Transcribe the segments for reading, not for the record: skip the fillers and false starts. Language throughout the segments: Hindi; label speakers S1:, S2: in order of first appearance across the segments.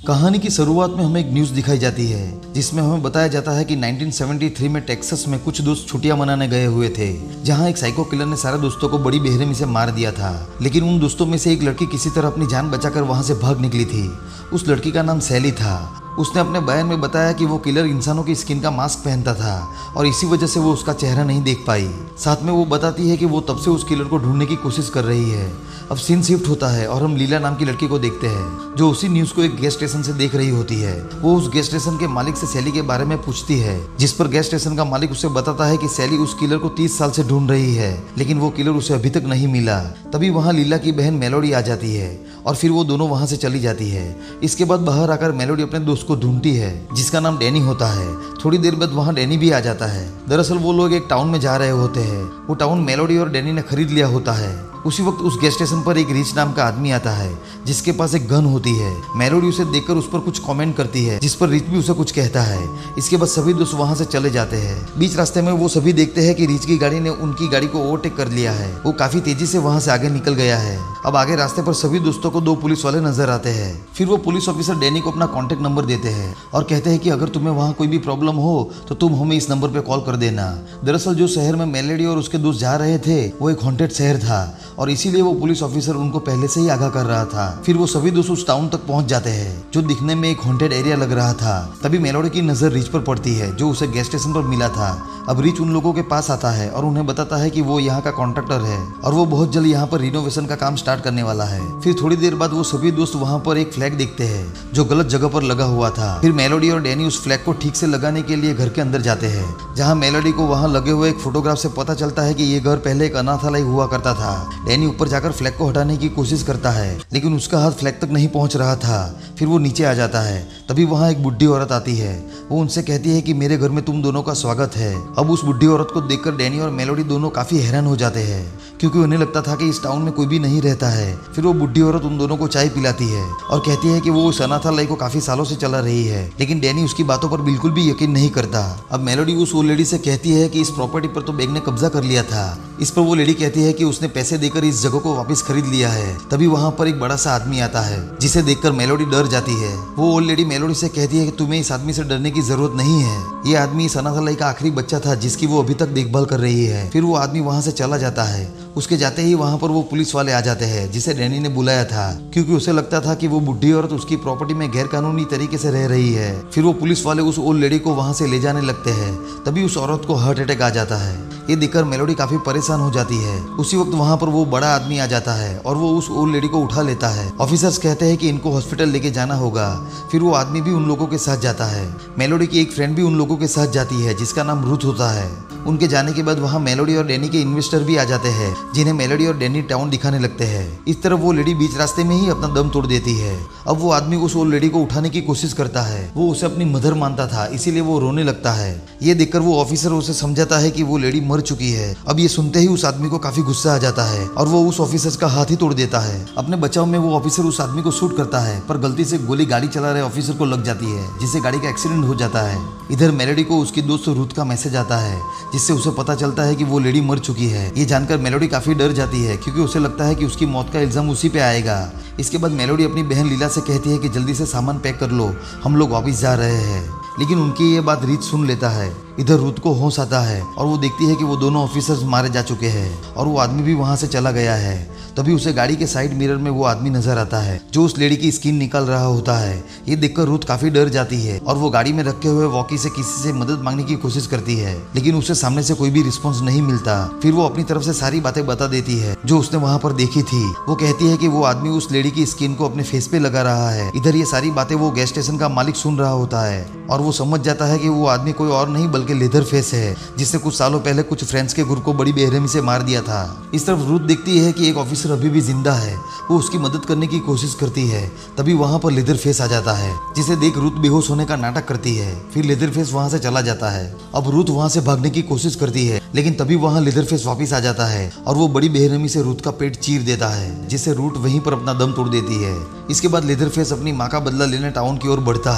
S1: कहानी की शुरुआत में हमें एक न्यूज़ दिखाई जाती है जिसमें हमें बताया जाता है कि 1973 में टेक्सास में कुछ दोस्त छुट्टियां मनाने गए हुए थे, जहां एक साइको किलर ने सारे दोस्तों को बड़ी बेरहमी से मार दिया था। लेकिन उन दोस्तों में से एक लड़की किसी तरह अपनी जान बचाकर वहां से भाग निकली थी। उस लड़की का नाम सैली था। उसने अपने बयान में बताया कि वो किलर इंसानों की स्किन का मास्क पहनता था और इसी वजह से वो उसका चेहरा नहीं देख पाई। साथ में वो बताती है कि वो तब से उस किलर को ढूंढने की कोशिश कर रही है। अब सीन शिफ्ट होता है और हम लीला नाम की लड़की को देखते हैं जो उसी न्यूज़ को एक गैस स्टेशन से देख रही होती है। वो उस गैस स्टेशन के मालिक से सैली के बारे में पूछती है, जिस पर गैस स्टेशन का मालिक उसे बताता है कि सैली उस किलर को 30 साल से ढूंढ रही है, लेकिन वो किलर उसे अभी तक नहीं मिला। तभी वहाँ लीला की बहन मेलोडी आ जाती है और फिर वो दोनों वहाँ से चली जाती है। इसके बाद बाहर आकर मेलोडी अपने दोस्त को ढूंढती है जिसका नाम डैनी होता है। थोड़ी देर बाद वहाँ डैनी भी आ जाता है। दरअसल वो लोग एक टाउन में जा रहे होते हैं। वो टाउन मेलोडी और डैनी ने खरीद लिया होता है। उसी वक्त उस गैस स्टेशन पर एक रिच नाम का आदमी आता है जिसके पास एक गन होती है। मेलोडी उसे देखकर उस पर कुछ कमेंट करती है जिस पर रिच भी उसे कुछ कहता है। इसके बाद सभी दोस्त वहां से चले जाते हैं। बीच रास्ते में वो सभी देखते हैं कि रिच की गाड़ी ने उनकी गाड़ी को ओवरटेक कर लिया है। वो काफी तेजी से वहां से आगे निकल गया है। अब आगे रास्ते पर सभी दोस्तों को 2 पुलिस वाले नजर आते हैं। फिर वो पुलिस ऑफिसर डैनी को अपना कॉन्टेक्ट नंबर देते हैं और कहते हैं कि अगर तुम्हें वहाँ कोई भी प्रॉब्लम हो तो तुम हमें इस नंबर पे कॉल कर देना। दरअसल जो शहर में मेलोडी और उसके दोस्त जा रहे थे वो एक हॉन्टेड शहर था और इसीलिए वो पुलिस ऑफिसर उनको पहले से ही आगाह कर रहा था। फिर वो सभी दोस्त उस टाउन तक पहुंच जाते हैं जो दिखने में एक हॉन्टेड एरिया लग रहा था। तभी मेलोडी की नजर रिच पर पड़ती है जो उसे गैस स्टेशन पर मिला था। अब रिच उन लोगों के पास आता है और उन्हें बताता है कि वो यहाँ का कॉन्ट्रैक्टर है और वो बहुत जल्द यहाँ पर रिनोवेशन का काम स्टार्ट करने वाला है। फिर थोड़ी देर बाद वो सभी दोस्त वहाँ पर एक फ्लैग देखते हैं जो गलत जगह पर लगा हुआ था। फिर मेलोडी और डैनी उस फ्लैग को ठीक से लगाने के लिए घर के अंदर जाते हैं, जहाँ मेलोडी को वहाँ लगे हुए एक फोटोग्राफ से पता चलता है कि ये घर पहले एक अनाथालय हुआ करता था। डैनी ऊपर जाकर फ्लैग को हटाने की कोशिश करता है लेकिन उसका हाथ फ्लैग तक नहीं पहुंच रहा था। फिर वो नीचे आ जाता है। तभी वहाँ एक बुढ़ी औरत आती है। वो उनसे कहती है कि मेरे घर में तुम दोनों का स्वागत है। अब उस बुढ़ी औरत को देखकर डैनी और मेलोडी दोनों काफी हैरान हो जाते हैं क्योंकि उन्हें लगता था कि इस टाउन में कोई भी नहीं रहता है। फिर वो बुढ़ी औरत उन दोनों को चाय पिलाती है और कहती है कि वो उस अनाथालय को काफी सालों से चला रही है, लेकिन डैनी उसकी बातों पर बिल्कुल भी यकीन नहीं करता। अब मेलोडी उस ओल्ड लेडी से कहती है कि इस प्रॉपर्टी पर तो बेग ने कब्जा कर लिया था। इस पर वो लेडी कहती है कि उसने पैसे देकर इस जगह को वापस खरीद लिया है। तभी वहाँ पर एक बड़ा सा आदमी आता है जिसे देखकर मेलोडी डर जाती है। वो ओल्ड लेडी मेलोडी से कहती है कि तुम्हें इस आदमी से डरने की जरूरत नहीं है। ये आदमी इस अनाथालय का आखिरी बच्चा था जिसकी वो अभी तक देखभाल कर रही है। फिर वो आदमी वहाँ से चला जाता है। उसके जाते ही वहाँ पर वो पुलिस वाले आ जाते हैं जिसे डैनी ने बुलाया था क्योंकि उसे लगता था कि वो बुढ़ी औरत उसकी प्रॉपर्टी में गैर कानूनी तरीके से रह रही है। फिर वो पुलिस वाले उस ओल्ड लेडी को वहाँ से ले जाने लगते हैं। तभी उस औरत को हार्ट अटैक आ जाता है। ये देखकर मेलोडी काफी परेशान हो जाती है। उसी वक्त वहाँ पर वो बड़ा आदमी आ जाता है और वो उस ओल्ड लेडी को उठा लेता है। ऑफिसर्स कहते हैं कि इनको हॉस्पिटल लेके जाना होगा। फिर वो आदमी भी उन लोगों के साथ जाता है। मेलोडी की एक फ्रेंड भी उन लोगों के साथ जाती है जिसका नाम रुथ होता है। उनके जाने के बाद वहाँ मेलोडी और डैनी के इन्वेस्टर भी आ जाते हैं जिन्हें मेलोडी और डैनी टाउन दिखाने लगते हैं। इस तरफ वो लेडी बीच रास्ते में ही अपना दम तोड़ देती है। अब वो आदमी उस ओल्ड लेडी को उठाने की कोशिश करता है। वो उसे अपनी मदर मानता था इसीलिए वो रोने लगता है। ये देखकर वो ऑफिसर उसे समझाता है कि वो लेडी मर चुकी है। अब ये सुनते ही उस आदमी को काफी गुस्सा आ जाता है और वो उस ऑफिसर का हाथ ही तोड़ देता है। अपने बचाव में वो ऑफिसर उस आदमी को शूट करता है पर गलती से गोली गाड़ी चला रहे ऑफिसर को लग जाती है जिससे गाड़ी का एक्सीडेंट हो जाता है। इधर मेलोडी को उसकी दोस्त रुथ का मैसेज आता है जिससे उसे पता चलता है कि वो लेडी मर चुकी है। ये जानकर मेलोडी काफी डर जाती है क्योंकि उसे लगता है कि उसकी मौत का इल्जाम उसी पे आएगा। इसके बाद मेलोडी अपनी बहन लीला से कहती है कि जल्दी से सामान पैक कर लो, हम लोग वापस जा रहे हैं। लेकिन उनकी ये बात रीत सुन लेता है। इधर रुथ को होश आता है और वो देखती है कि वो दोनों ऑफिसर्स मारे जा चुके हैं और वो आदमी भी वहां से चला गया है। तभी उसे गाड़ी के साइड मिरर में वो आदमी नजर आता है जो उस लेडी की स्किन निकाल रहा होता है। ये देखकर रुथ काफी डर जाती है और वो गाड़ी में रखे हुए वॉकी से किसी से मदद मांगने की कोशिश करती है, लेकिन उसे सामने से कोई भी रिस्पॉन्स नहीं मिलता। फिर वो अपनी तरफ से सारी बातें बता देती है जो उसने वहाँ पर देखी थी। वो कहती है कि वो आदमी उस लेडी की स्किन को अपने फेस पे लगा रहा है। इधर ये सारी बातें वो गैस स्टेशन का मालिक सुन रहा होता है और वो समझ जाता है कि वो आदमी कोई और नहीं बल्कि लेदर फेस है जिसने कुछ सालों पहले कुछ फ्रेंड्स के ग्रुप को बड़ी बेरहमी से मार दिया था। इस तरफ रुथ देखती है कि एक ऑफिसर अभी भी जिंदा है। वो उसकी मदद करने की कोशिश करती है। तभी वहाँ पर लेदर फेस आ जाता है जिसे देख रुथ बेहोश होने का नाटक करती है। फिर लेदर फेस वहाँ से चला जाता है। अब रुथ वहाँ से भागने की कोशिश करती है लेकिन तभी वहाँ लेदर फेस वापिस आ जाता है और वो बड़ी बेरहमी से रुथ का पेट चीर देता है जिससे रुथ वहीं पर अपना दम तोड़ देती है। इसके बाद लेदर फेस अपनी माँ का बदला लेने टाउन की ओर बढ़ता है।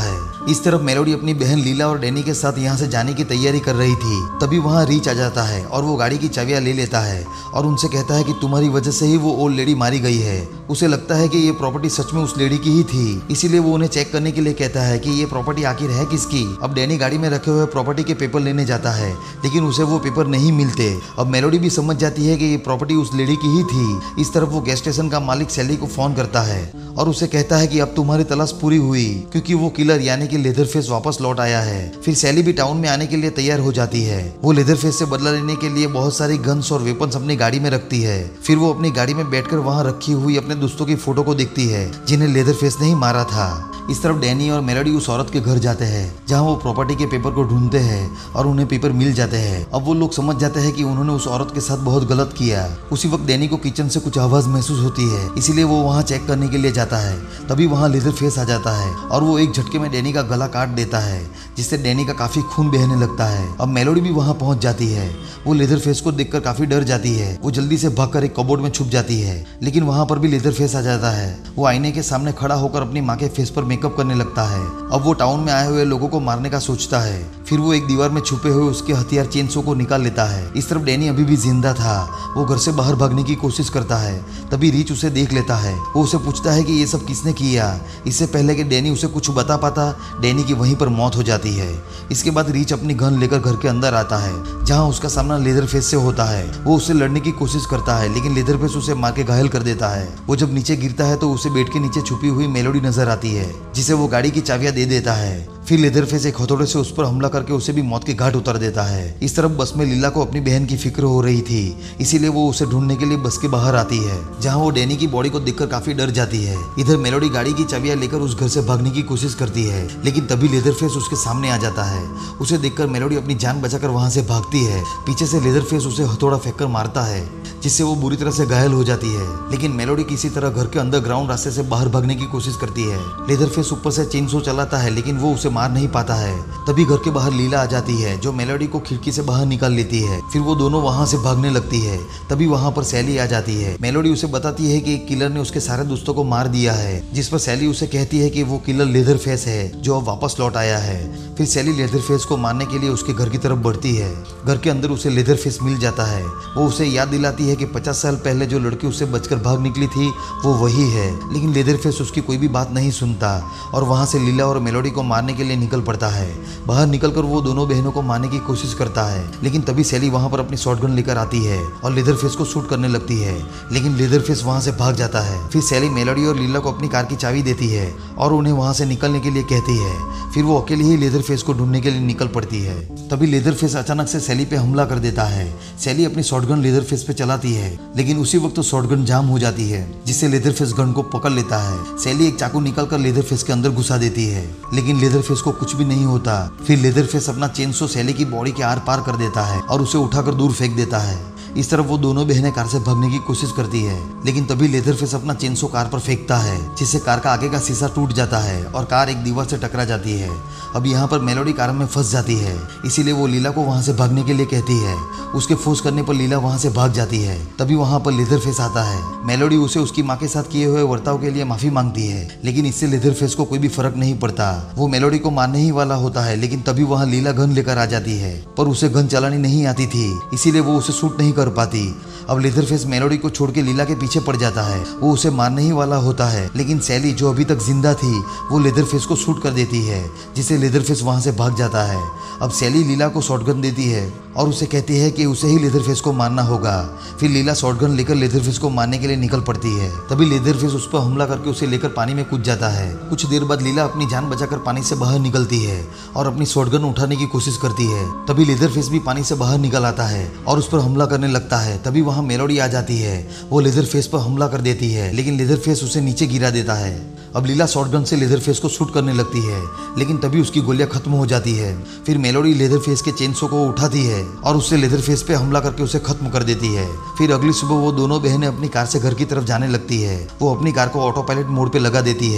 S1: इस तरफ मेलोडी अपनी बहन लीला और डैनी के साथ यहाँ से जाने की तैयारी कर रही थी। तभी वहाँ रीच आ जाता है और वो गाड़ी की चाबियां ले लेता है और उनसे कहता है कि तुम्हारी वजह से ही वो ओल्ड लेडी मारी गई है। उसे लगता है कि ये प्रॉपर्टी सच में उस लेडी की ही थी, इसीलिए वो उन्हें चेक करने के लिए कहता है कि ये प्रॉपर्टी आखिर है किसकी। अब डैनी गाड़ी में रखे हुए प्रॉपर्टी के पेपर लेने जाता है, लेकिन उसे वो पेपर नहीं मिलते। अब मेलोडी भी समझ जाती है कि ये प्रॉपर्टी उस लेडी की ही थी। इस तरफ वो गैस स्टेशन का मालिक सैली को फोन करता है और उसे कहता है कि अब तुम्हारी तलाश पूरी हुई, क्योंकि वो किलर यानी कि लेदरफेस वापस लौट आया है। फिर सैली भी टाउन में आने के लिए तैयार हो जाती है। वो लेदरफेस से बदला लेने के लिए बहुत सारी गन्स और वेपन्स अपनी गाड़ी में रखती है। फिर वो अपनी गाड़ी में बैठकर वहाँ रखी हुई अपने दोस्तों की फोटो को देखती है जिन्हें लेदरफेस ने ही मारा था। इस तरफ डैनी और मेलोडी उस औरत के घर जाते हैं जहां वो प्रॉपर्टी के पेपर को ढूंढते हैं और उन्हें पेपर मिल जाते हैं। अब वो लोग समझ जाते हैं कि उन्होंने उस औरत के साथ बहुत गलत किया। उसी वक्त डैनी को किचन से कुछ आवाज महसूस होती है, इसीलिए वो वहां चेक करने के लिए जाता है। तभी वहां लेदरफेस आ जाता है और वो एक झटके में डैनी का गला काट देता है, जिससे डैनी का काफी खून बहने लगता है। अब मेलोडी भी वहां पहुंच जाती है। वो लेदरफेस को देखकर काफी डर जाती है। वो जल्दी से भागकर एक कबोर्ड में छुप जाती है, लेकिन वहां पर भी लेदरफेस आ जाता है। वो आईने के सामने खड़ा होकर अपनी माँ के फेस पर मेकअप करने लगता है। अब वो टाउन में आए हुए लोगों को मारने का सोचता है। फिर वो एक दीवार में छुपे हुए उसके हथियार चेनसो को निकाल लेता है। इस तरफ डैनी अभी भी जिंदा था। वो घर से बाहर भागने की कोशिश करता है। तभी रीच उसे देख लेता है। वो उसे पूछता है कि ये सब किसने किया। इससे पहले कि डैनी उसे कुछ बता पाता, डैनी की वहीं पर मौत हो जाती है। इसके बाद रीच अपनी गन लेकर घर के अंदर आता है, जहाँ उसका सामना लेदरफेस से होता है। वो उससे लड़ने की कोशिश करता है, लेकिन लेदरफेस उसे मार के घायल कर देता है। वो जब नीचे गिरता है तो उसे बेड के नीचे छुपी हुई मेलोडी नजर आती है, जिसे वो गाड़ी की चाबियां दे देता है। फिर लेदरफेस एक हथौड़े से उस पर हमला करके उसे भी मौत के घाट उतार देता है। इस तरफ बस में लीला को अपनी बहन की फिक्र हो रही थी, इसीलिए वो उसे ढूंढने के लिए बस के बाहर आती है, जहां वो डैनी की बॉडी को देखकर काफी डर जाती है। इधर मेलोडी गाड़ी की चाबियां लेकर उस घर से भागने की कोशिश करती है, लेकिन तभी लेदरफेस उसके सामने आ जाता है। उसे देखकर मेलोडी अपनी जान बचाकर वहां से भागती है। पीछे से लेदरफेस उसे हथौड़ा फेंककर मारता है, जिससे वो बुरी तरह से घायल हो जाती है। लेकिन मेलोडी किसी तरह घर के अंडरग्राउंड रास्ते से बाहर भागने की कोशिश करती है। लेदरफेस ऊपर से चेनसो चलाता है, लेकिन वो उसे मार नहीं पाता है। तभी घर के बाहर लीला आ जाती है, जो मेलोडी को खिड़की से बाहर निकाल लेती है। फिर वो दोनों वहां से भागने लगती है। तभी वहां पर सैली आ जाती है। मेलोडी उसे बताती है कि किलर ने उसके सारे दोस्तों को मार दिया है, जिस पर सैली उसे कहती है कि वो किलर लेदरफेस है, जो अब वापस लौट आया है। फिर सैली लेदरफेस को मारने के लिए उसके घर की तरफ बढ़ती है। घर के अंदर उसे लेदरफेस मिल जाता है। वो उसे याद दिलाती है कि 50 साल पहले जो लड़की उससे बचकर भाग निकली थी वो वही है, लेकिन लेदरफेस उसकी कोई भी बात नहीं सुनता और वहां से लीला और मेलोडी को मारने के लिए निकल पड़ता है। बाहर निकलकर वो दोनों बहनों को मारने की कोशिश करता है, लेकिन तभी सैली वहां पर अपनी शॉटगन लेकर आती है और लेदरफेस को शूट करने लगती है, लेकिन लेदरफेस वहां से भाग जाता है। फिर सैली मेलोडी और लीला को अपनी कार की चाबी देती है और उन्हें वहां से निकलने के लिए कहती है। फिर वो अकेले ही लेदरफेस को ढूंढने के लिए निकल पड़ती है। तभी लेदरफेस अचानक से सैली पे हमला कर देता है। सैली अपनी शॉटगन लेदरफेस पे चलाती है, लेकिन उसी वक्त तो शॉटगन जाम हो जाती है, जिससे लेदरफेस गन को पकड़ लेता है। सैली एक चाकू निकालकर लेदरफेस के अंदर घुसा देती है, लेकिन लेदरफेस को कुछ भी नहीं होता। फिर लेदरफेस अपना चेनसो सैली की बॉडी के आर पार कर देता है और उसे उठाकर दूर फेंक देता है। इस तरफ वो दोनों बहनें कार से भागने की कोशिश करती है, लेकिन तभी लेदरफेस अपना चेनसो कार पर फेंकता है, जिससे कार का आगे का शीशा टूट जाता है और कार एक दीवार से टकरा जाती है। अब यहाँ पर मेलोडी कार में फंस जाती है, इसीलिए वो लीला को वहाँ से भागने के लिए कहती है। उसके फोर्स करने पर लीला वहाँ से भाग जाती है। तभी वहाँ पर लेदरफेस आता है। मेलोडी उसे उसकी माँ के साथ किए हुए वर्ताव के लिए माफी मांगती है, लेकिन इससे लेदरफेस को कोई भी फर्क नहीं पड़ता। वो मेलोडी को मारने ही वाला होता है, लेकिन तभी वहाँ लीला गन लेकर आ जाती है, पर उसे गन चलानी नहीं आती थी, इसीलिए वो उसे शूट नहीं कर पाती। अब लेदरफेस मेलोडी को छोड़ के लीला के पीछे पड़ जाता है। वो उसे मारने ही वाला होता है, लेकिन सैली जो अभी तक जिंदा थी वो लेदरफेस को शूट कर देती है, जिससे लेदरफेस वहां से भाग जाता है। अब सैली लीला को शॉटगन देती है और उसे कहती है कि उसे ही लेदरफेस को मारना होगा। फिर लीला शॉटगन लेकर लेदरफेस को मारने के लिए निकल पड़ती है। तभी लेदरफेस उस पर हमला करके उसे लेकर पानी में कूद जाता है। कुछ देर बाद लीला अपनी जान बचाकर पानी से बाहर निकलती है और अपनी शॉटगन उठाने की कोशिश करती है। तभी लेदरफेस भी पानी से बाहर निकल आता है और उस पर हमला करने लगता है। तभी वहाँ मेलोडी आ जाती है। वो लेदरफेस पर हमला कर देती है, लेकिन लेदरफेस उसे नीचे गिरा देता है। अब लीला शॉटगन से लेदरफेस को शूट करने लगती है, लेकिन तभी उसकी गोलियां खत्म हो जाती है। फिर मेलोडी लेदरफेस के चेनसो को उठाती है और उससे लेदरफेस पे हमला करके उसे खत्म कर देती है। फिर अगली सुबह वो दोनों बहनें अपनी कार से घर की तरफ जाने लगती है। वो अपनी कार को ऑटो पायलट मोड पे लगा देती है,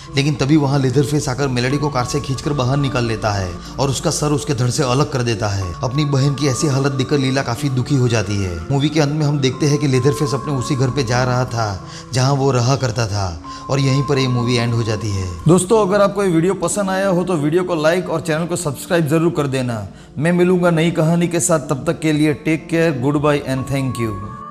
S1: लेकिन तभी वहाँ लेदरफेस आकर मेलेडी को कार से खींचकर बाहर निकाल लेता है और उसका सर उसके धड़ से अलग कर देता है। अपनी बहन की ऐसी हालत देखकर लीला काफी दुखी हो जाती है। मूवी के अंत में हम देखते हैं कि लेदरफेस अपने उसी घर पे जा रहा था जहाँ वो रहा करता था और यहीं पर ये मूवी एंड हो जाती है। दोस्तों, अगर आपको ये वीडियो पसंद आया हो तो वीडियो को लाइक और चैनल को सब्सक्राइब जरूर कर देना। मैं मिलूंगा नई कहानी के साथ, तब तक के लिए take care, good bye and thank you.